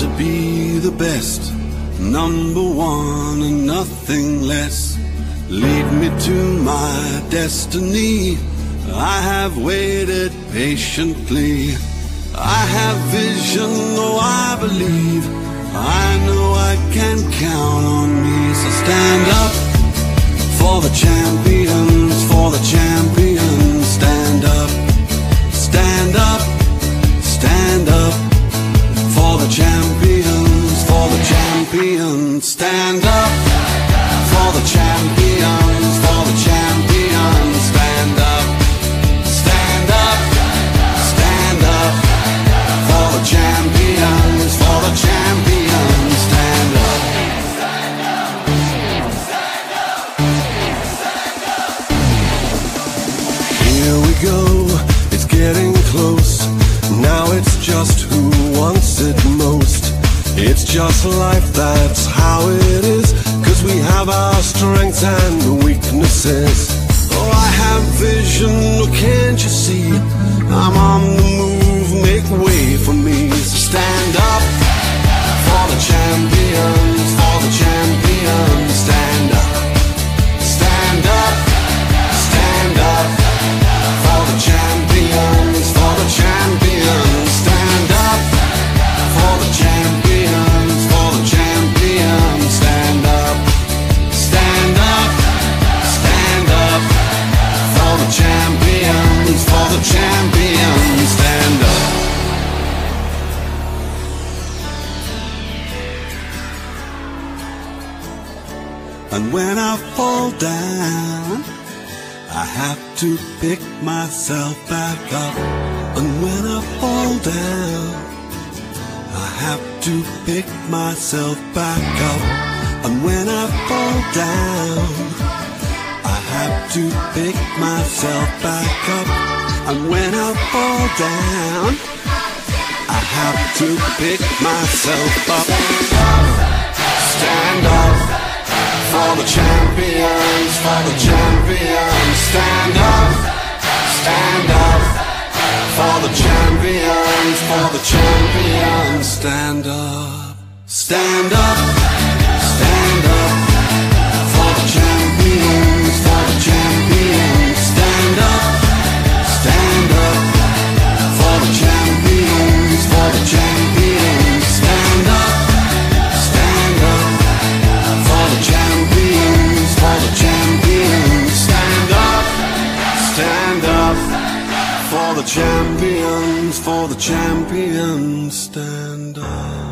to be the best, number one and nothing less. Lead me to my destiny. I have waited patiently. I have vision, though I believe. I know I can count on me. So stand up for the champions, for the champions. Stand up, stand up, stand up for the champions, for the champions. Stand up for the champions, for the champions. Stand up, stand up, stand up for the champions, for the champions. Stand up. Here we go, it's getting close. Now it's just who wants it most. It's just life, that's how it is. 'Cause we have our strengths and weaknesses. Oh, I have vision, oh, can't you see? I'm on the move, make way for me. So stand up for the champions, for the champions. Stand up, stand up, stand up for the champions, for the champions. Stand up for the champions, for the champions. Stand up, stand up, stand up for the champions, for the champions. Stand up. And when I fall down, I have to pick myself back up. And when I fall down, I have to pick myself back up. And when I fall down, I have to pick myself back up. And when I fall down, I have to pick myself up. Stand up for the champions, for the champions. Stand up, stand up for the champions, for the champions. Stand up, stand up, stand up for the champions, for the champions. Stand up for the champions, for the champions. Stand up for the champions, for the champions. Stand up for the champions, for the champions. Stand up.